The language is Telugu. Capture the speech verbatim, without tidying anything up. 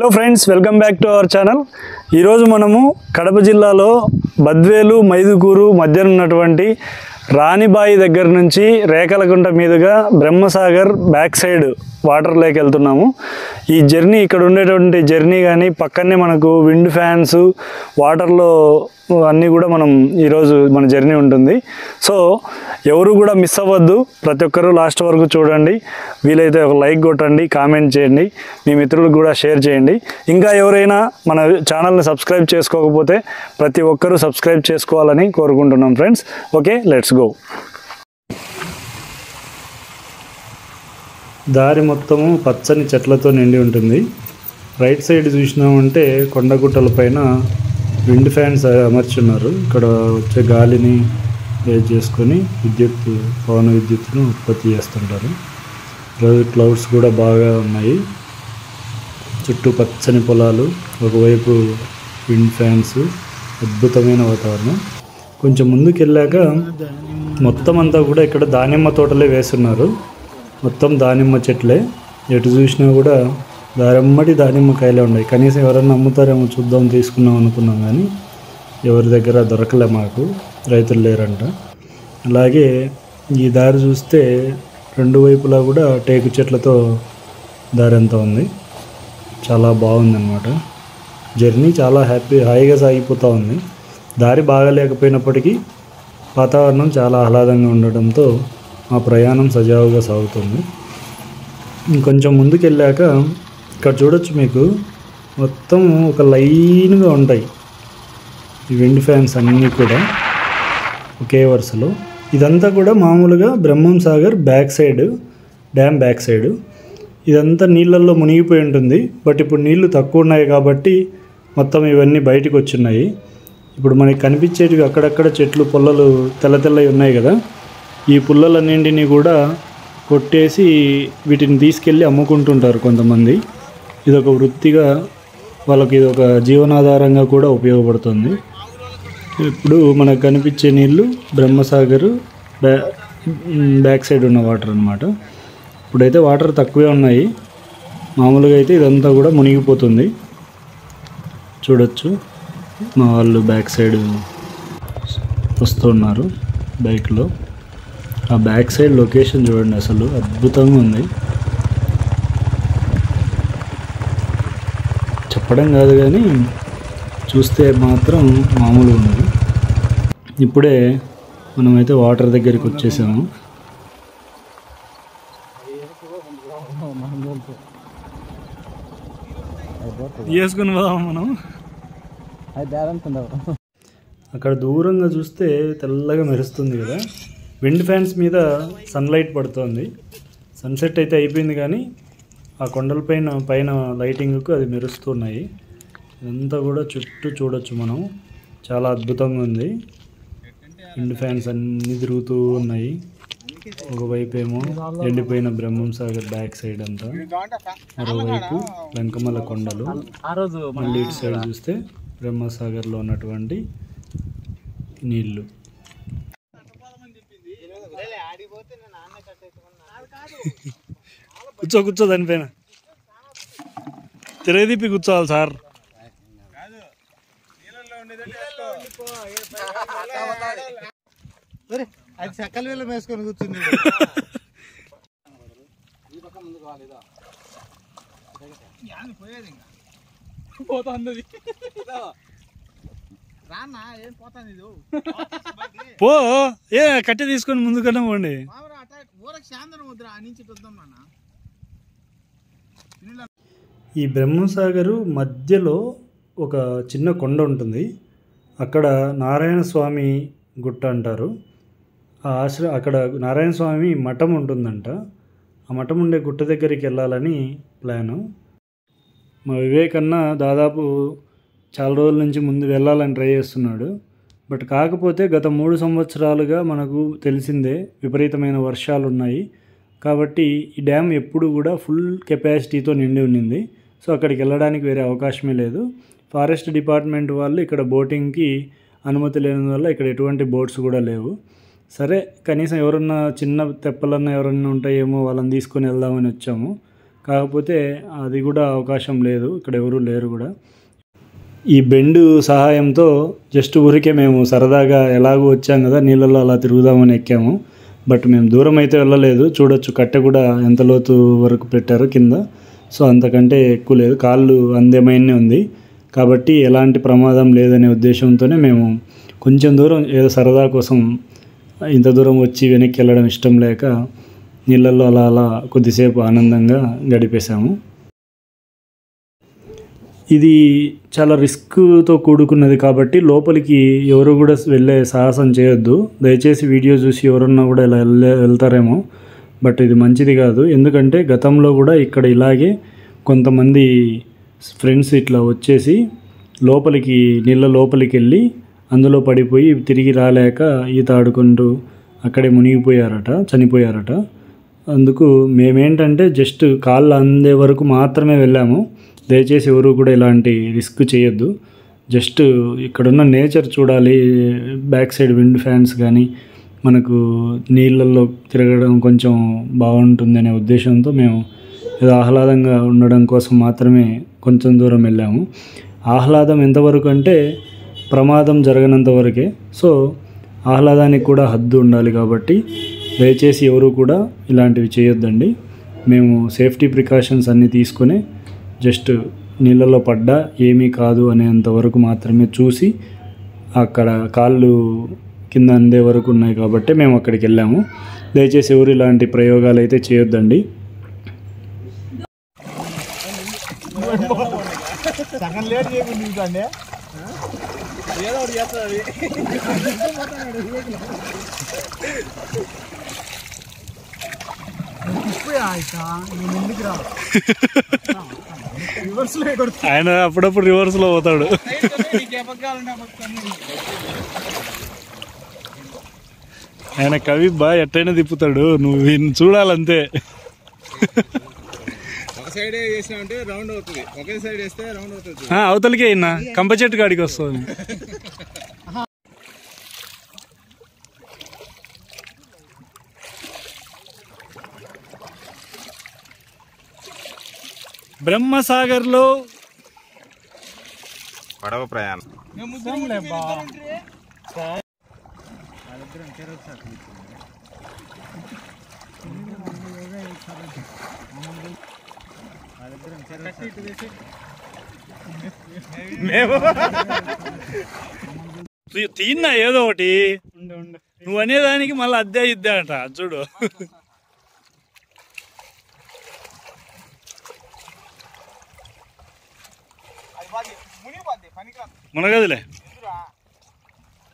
Hello friends, welcome back to our channel. ఈరోజు మనము కడప జిల్లాలో బద్వేలు మైదుకూరు మధ్యన ఉన్నటువంటి రాణిబాయి దగ్గర నుంచి రేకలగుంట మీదుగా Brahmasagar back side water lake వెళ్తున్నాము. ఈ జర్నీ ఇక్కడ ఉండేటువంటి జర్నీ కానీ పక్కనే మనకు విండ్ ఫ్యాన్స్ వాటర్లో అన్నీ కూడా మనం ఈరోజు మన జర్నీ ఉంటుంది. సో ఎవరు కూడా మిస్ అవ్వద్దు, ప్రతి ఒక్కరూ లాస్ట్ వరకు చూడండి. వీలైతే ఒక లైక్ కొట్టండి, కామెంట్ చేయండి, మీ మిత్రులకు కూడా షేర్ చేయండి. ఇంకా ఎవరైనా మన ఛానల్ని సబ్స్క్రైబ్ చేసుకోకపోతే ప్రతి ఒక్కరూ సబ్స్క్రైబ్ చేసుకోవాలని కోరుకుంటున్నాం ఫ్రెండ్స్. Okay, let's go. దారి మొత్తము పచ్చని చెట్లతో నిండి ఉంటుంది. రైట్ సైడ్ చూసినామంటే కొండగుట్టల పైన విండ్ ఫ్యాన్స్ అమర్చున్నారు. ఇక్కడ వచ్చే గాలిని బేస్ చేసుకొని విద్యుత్ పవన విద్యుత్తును ఉత్పత్తి చేస్తుంటారు. రోజు క్లౌడ్స్ కూడా బాగా ఉన్నాయి. చుట్టూ పచ్చని పొలాలు, ఒకవైపు విండ్ ఫ్యాన్స్, అద్భుతమైన వాతావరణం. కొంచెం ముందుకు వెళ్ళాక మొత్తం అంతా కూడా ఇక్కడ దానిమ్మ తోటలే వేస్తున్నారు. మొత్తం దానిమ్మ చెట్లే, ఎటు చూసినా కూడా దారమ్మటి దానిమ్మకాయలే ఉన్నాయి. కనీసం ఎవరన్నా అమ్ముతారేమో చూద్దాం తీసుకున్నాం అనుకున్నాం, కానీ ఎవరి దగ్గర దొరకలే, మాకు రైతులు లేరంట. అలాగే ఈ దారి చూస్తే రెండు వైపులా కూడా టేకు చెట్లతో దారి అంతా ఉంది. చాలా బాగుందన్నమాట. జర్నీ చాలా హ్యాపీ హాయిగా సాగిపోతూ ఉంది. దారి బాగాలేకపోయినప్పటికీ వాతావరణం చాలా ఆహ్లాదంగా ఉండడంతో మా ప్రయాణం సజావుగా సాగుతుంది. ఇంకొంచెం ముందుకు వెళ్ళాక ఇక్కడ చూడొచ్చు, మీకు మొత్తం ఒక లైన్గా ఉంటాయి ఈ విండ్ ఫ్యాన్స్ అన్నీ కూడా ఒకే వరుసలో. ఇదంతా కూడా మామూలుగా Brahmam Sagar back side, dam back side. ఇదంతా నీళ్ళల్లో మునిగిపోయి ఉంటుంది. బట్ ఇప్పుడు నీళ్లు తక్కువ ఉన్నాయి కాబట్టి మొత్తం ఇవన్నీ బయటకు వచ్చున్నాయి. ఇప్పుడు మనకి కనిపించేటివి అక్కడక్కడ చెట్లు పొల్లలు తెల్ల తెల్లవి ఉన్నాయి కదా, ఈ పుల్లలన్నింటినీ కూడా కొట్టేసి వీటిని తీసుకెళ్ళి అమ్ముకుంటుంటారు కొంతమంది. ఇదొక వృత్తిగా వాళ్ళకి ఇదొక జీవనాధారంగా కూడా ఉపయోగపడుతుంది. ఇప్పుడు మనకు కనిపించే నీళ్ళు బ్రహ్మసాగర్ బ్యా బ్యాక్ సైడ్ ఉన్న వాటర్ అన్నమాట. ఇప్పుడైతే వాటర్ తక్కువే ఉన్నాయి. మామూలుగా అయితే ఇదంతా కూడా మునిగిపోతుంది. చూడొచ్చు, మా వాళ్ళు బ్యాక్ సైడ్ వస్తున్నారు బైక్లో. ఆ బ్యాక్ సైడ్ లొకేషన్ చూడండి, అసలు అద్భుతంగా ఉంది. చెప్పడం కాదు కానీ చూస్తే మాత్రం మామూలుగా ఉన్నది. ఇప్పుడే మనమైతే వాటర్ దగ్గరికి వచ్చేసాము. వేసుకుని పోదాం మనం. అక్కడ దూరంగా చూస్తే తెల్లగా మెరుస్తుంది కదా, విండ్ ఫ్యాన్స్ మీద సన్లైట్ పడుతుంది. సన్సెట్ అయితే అయిపోయింది, కానీ ఆ కొండల పైన పైన లైటింగ్కు అది మెరుస్తున్నాయి. ఇదంతా కూడా చుట్టూ చూడొచ్చు మనం. చాలా అద్భుతంగా ఉంది. విండ్ ఫ్యాన్స్ అన్నీ తిరుగుతూ ఉన్నాయి. ఒకవైపు ఏమో ఎండిపోయిన బ్రహ్మం సాగర్ బ్యాక్ సైడ్ అంతా, మరోవైపు వెంకమల కొండలు. మళ్ళీ ఇటు సైడ్ చూస్తే బ్రహ్మసాగర్లో ఉన్నటువంటి నీళ్ళు. కూర్చో కూర్చో దానిపైన తిరగదీపి కూర్చోవాలి సార్. అది సకల వేళ వేసుకొని కూర్చుంది. పో, ఏ కట్టె తీసుకొని ముందుకన్నా పోండి. ఈ బ్రహ్మసాగరు మధ్యలో ఒక చిన్న కొండ ఉంటుంది. అక్కడ నారాయణ స్వామి గుట్ట అంటారు. ఆ ఆశ్ర అక్కడ నారాయణ స్వామి మఠం ఉంటుందంట. ఆ మఠం ఉండే గుట్ట దగ్గరికి వెళ్ళాలని ప్లాను. మా వివేక్ అన్న దాదాపు చాలా రోజుల నుంచి ముందు వెళ్ళాలని ట్రై చేస్తున్నాడు. బట్ కాకపోతే గత మూడు సంవత్సరాలుగా మనకు తెలిసిందే విపరీతమైన వర్షాలు ఉన్నాయి. కాబట్టి ఈ డ్యామ్ ఎప్పుడు కూడా ఫుల్ కెపాసిటీతో నిండి ఉండింది. సో అక్కడికి వెళ్ళడానికి వేరే అవకాశమే లేదు. ఫారెస్ట్ డిపార్ట్మెంట్ వాళ్ళు ఇక్కడ బోటింగ్కి అనుమతి లేనందువల్ల ఇక్కడ ఎటువంటి బోట్స్ కూడా లేవు. సరే, కనీసం ఎవరన్నా చిన్న తెప్పలన్నా ఎవరన్నా ఉంటాయేమో వాళ్ళని తీసుకొని వెళ్దామని వచ్చాము. కాకపోతే అది కూడా అవకాశం లేదు, ఇక్కడ ఎవరు లేరు కూడా. ఈ బెండు సహాయంతో జస్ట్ ఊరికే మేము సరదాగా ఎలాగో వచ్చాం కదా నీళ్ళల్లో అలా తిరుగుదామని ఎక్కాము. బట్ మేము దూరం అయితే వెళ్ళలేదు. చూడొచ్చు కట్టె కూడా ఎంత లోతు వరకు పెట్టారో కింద. సో అంతకంటే ఎక్కువ లేదు, కాళ్ళు అందమైనే ఉంది కాబట్టి ఎలాంటి ప్రమాదం లేదనే ఉద్దేశంతోనే మేము కొంచెం దూరం ఏదో సరదా కోసం ఇంత దూరం వచ్చి వెనక్కి వెళ్ళడం ఇష్టం లేక నీళ్ళల్లో అలా అలా కొద్దిసేపు ఆనందంగా గడిపేశాము. ఇది చాలా రిస్క్తో కూడుకున్నది కాబట్టి లోపలికి ఎవరు కూడా వెళ్ళే సాహసం చేయొద్దు. దయచేసి వీడియో చూసి ఎవరన్నా కూడా ఇలా వెళ్ళే వెళ్తారేమో, బట్ ఇది మంచిది కాదు. ఎందుకంటే గతంలో కూడా ఇక్కడ ఇలాగే కొంతమంది ఫ్రెండ్స్ ఇట్లా వచ్చేసి లోపలికి నీళ్ళ లోపలికి వెళ్ళి అందులో పడిపోయి తిరిగి రాలేక ఈత ఆడుకుంటూ అక్కడే మునిగిపోయారట, చనిపోయారట. అందుకు మేమేంటంటే జస్ట్ కాళ్ళు అందే వరకు మాత్రమే వెళ్ళాము. దయచేసి ఎవరు కూడా ఇలాంటి రిస్క్ చేయొద్దు. జస్ట్ ఇక్కడున్న నేచర్ చూడాలి, బ్యాక్ సైడ్ విండ్ ఫ్యాన్స్ కానీ మనకు నీళ్ళల్లో తిరగడం కొంచెం బాగుంటుంది అనే ఉద్దేశంతో మేము ఏదో ఆహ్లాదంగా ఉండడం కోసం మాత్రమే కొంచెం దూరం వెళ్ళాము. ఆహ్లాదం ఎంతవరకు అంటే ప్రమాదం జరగనంత వరకే. సో ఆహ్లాదానికి కూడా హద్దు ఉండాలి కాబట్టి దయచేసి ఎవరు కూడా ఇలాంటివి చేయొద్దండి. మేము సేఫ్టీ ప్రికాషన్స్ అన్నీ తీసుకొని జస్ట్ నీళ్ళలో పడ్డా ఏమీ కాదు అనేంత వరకు మాత్రమే చూసి అక్కడ కాళ్ళు కింద అందే వరకు ఉన్నాయి కాబట్టి మేము అక్కడికి వెళ్ళాము. దయచేసి ఎవరు ఇలాంటి ప్రయోగాలు అయితే చేయొద్దండి. ఆయన అప్పుడప్పుడు రివర్స్ లో పోతాడు. ఆయన కవి బా ఎట్టయినా తిప్పుతాడు, నువ్వు వీడిని చూడాలంతే. అవతలికే అయినా కంప చెట్టు కాడికి వస్తుంది. బ్రహ్మసాగర్లో పడవ ప్రయాణం. తిన్నా ఏదో ఒకటి, నువ్వు అనేదానికి మళ్ళీ అద్దే ఇద్దే అంట చూడు. మునగదులే.